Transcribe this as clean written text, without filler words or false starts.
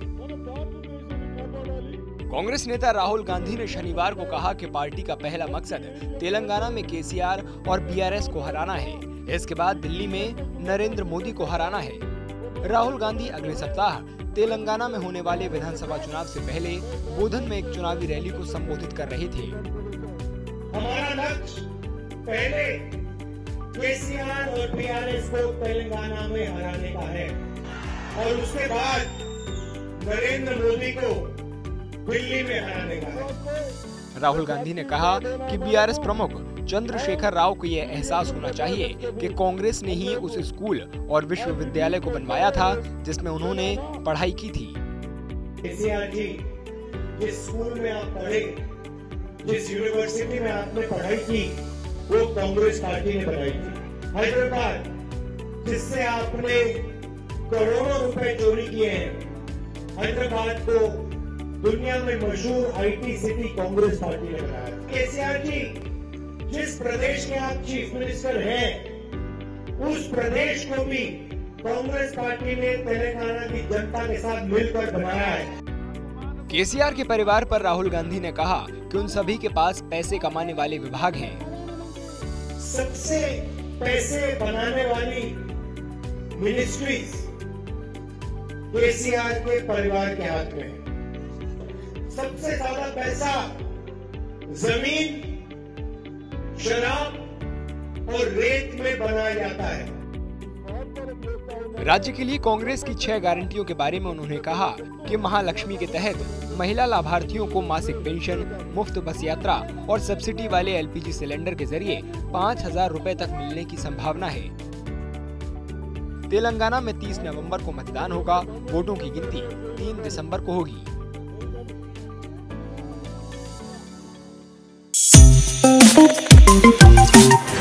कांग्रेस नेता राहुल गांधी ने शनिवार को कहा कि पार्टी का पहला मकसद तेलंगाना में केसीआर और बीआरएस को हराना है। इसके बाद दिल्ली में नरेंद्र मोदी को हराना है। राहुल गांधी अगले सप्ताह तेलंगाना में होने वाले विधानसभा चुनाव से पहले बोधन में एक चुनावी रैली को संबोधित कर रहे थे। हमारा लक्ष्य पहले केसीआर और बीआरएस को तेलंगाना में हराने का है और उसके बाद नरेंद्र मोदी को दिल्ली में हराने का है। राहुल गांधी ने कहा कि बीआरएस प्रमुख चंद्रशेखर राव को यह एहसास होना चाहिए कि कांग्रेस ने ही उस स्कूल और विश्वविद्यालय को बनवाया था जिसमें उन्होंने पढ़ाई की थी। केसीआर जी, जिस स्कूल में आप पढ़े, जिस यूनिवर्सिटी में आपने पढ़ाई की, वो कांग्रेस पार्टी ने बनाई थी। हैदराबाद, जिससे आपने करोड़ों रुपए चोरी किए हैं, हैदराबाद को दुनिया में मशहूर आईटी सिटी कांग्रेस पार्टी ने बनाया। केसीआर जी, जिस प्रदेश के आप चीफ मिनिस्टर हैं, उस प्रदेश को भी कांग्रेस पार्टी ने तेलंगाना की जनता के साथ मिलकर बनाया है। केसीआर के परिवार पर राहुल गांधी ने कहा कि उन सभी के पास पैसे कमाने वाले विभाग हैं। सबसे पैसे बनाने वाली मिनिस्ट्रीज केसीआर के परिवार के हाथ में है। सबसे ज्यादा पैसा जमीन, शराब और रेत में बनाया जाता है। राज्य के लिए कांग्रेस की 6 गारंटियों के बारे में उन्होंने कहा कि महालक्ष्मी के तहत महिला लाभार्थियों को मासिक पेंशन, मुफ्त बस यात्रा और सब्सिडी वाले एलपीजी सिलेंडर के जरिए 5,000 रुपए तक मिलने की संभावना है। तेलंगाना में 30 नवंबर को मतदान होगा। वोटों की गिनती 3 दिसंबर को होगी। Thank you.